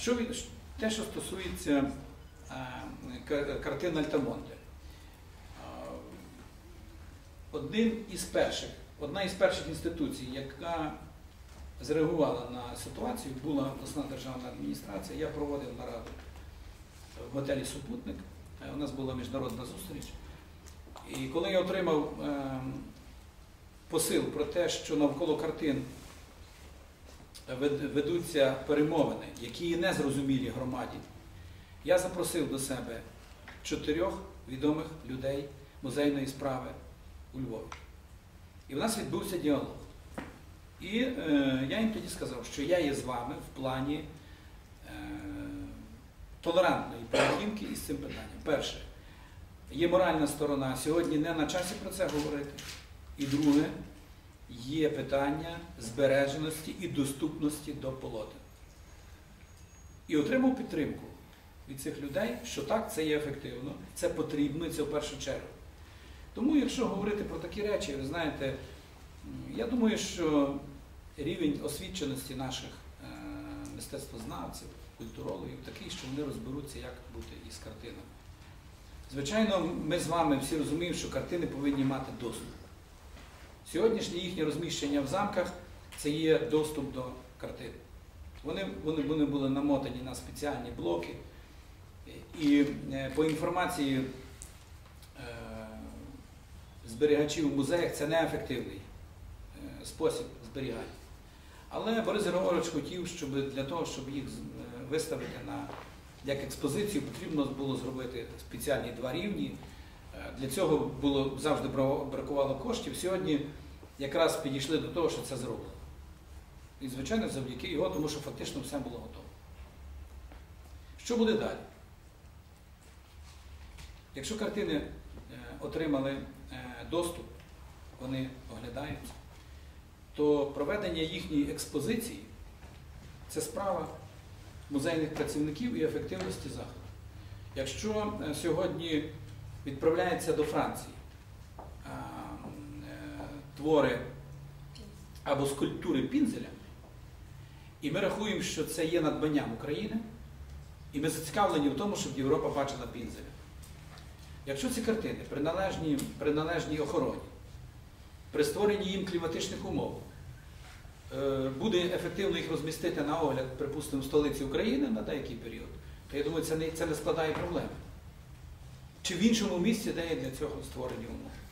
Те, що стосується картин Альтамонте. Одна із перших інституцій, яка зреагувала на ситуацію, була обласна державна адміністрація. Я проводив нараду в готелі «Супутник». У нас була міжнародна зустріч. І коли я отримав посил про те, що навколо картин ведуться перемовини, які не зрозумілі громаді, я запросив до себе 4 відомих людей музейної справи у Львові. І в нас відбувся діалог. І я їм тоді сказав, що я є з вами в плані толерантної поведінки із цим питанням. Перше, є моральна сторона, сьогодні не на часі про це говорити. І друге, є питання збереженості і доступності до полотен. І отримав підтримку від цих людей, що так, це є ефективно, це потрібно і це в першу чергу. Тому, якщо говорити про такі речі, ви знаєте, я думаю, що рівень освіченості наших мистецтвознавців, культурологів такий, що вони розберуться, як бути із картинами. Звичайно, ми з вами всі розуміємо, що картини повинні мати доступ. Сьогоднішнє їхнє розміщення в замках – це є доступ до картин. Вони були намотані на спеціальні блоки. І по інформації зберігачів у музеях це неефективний спосіб зберігання. Але Борис Григорович хотів, щоб для того, щоб їх виставити як експозицію, потрібно було зробити спеціальні 2 рівні. Для цього завжди бракувало коштів. Сьогодні якраз підійшли до того, що це зроблено. І, звичайно, завдяки його, тому що фактично все було готово. Що буде далі? Якщо картини отримали доступ, вони оглядаються, то проведення їхньої експозиції – це справа музейних працівників і ефективності заходу. Якщо сьогодні відправляється до Франції твори або скульптури Пінзеля, і ми рахуємо, що це є надбанням України, і ми зацікавлені в тому, щоб Європа бачила Пінзеля. Якщо ці картини при належній охороні, при створенні їм кліматичних умов, буде ефективно їх розмістити на огляд, припустимо, в столиці України на деякий період, то я думаю, це не складає проблеми. Чи в іншому місці, де є для цього створені умови.